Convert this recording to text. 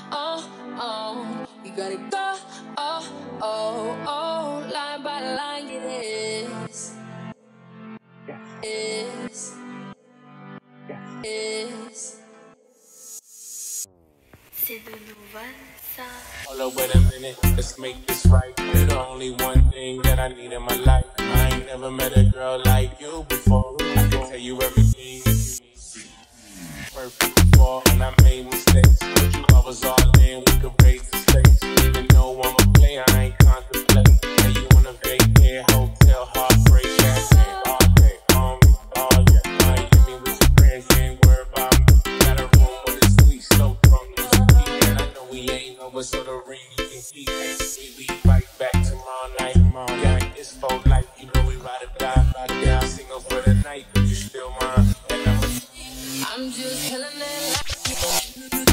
You gotta go, line by line, it is. C'est de nouvelles ça. Hold up, wait a minute, let's make this right. You're the only one thing that I need in my life. I ain't never met a girl like you before. I can tell you everything if you need. Perfect before, and I made mistakes, but you always all in. We could raise the stakes. Even though I'm a player, I ain't contemplate. Now you wanna vacate, hotel, heartbreak, champagne all day, on me, all yeah. Miami with your friends, you ain't worried about me. Got a room with a suite, so drunk, lose a key. And I know we ain't over, so the ring you can keep. We right back tomorrow night. Yeah, it's for life, you know we ride or die. Yeah, I'm single for the night, but you still mine. And I'm just killing it like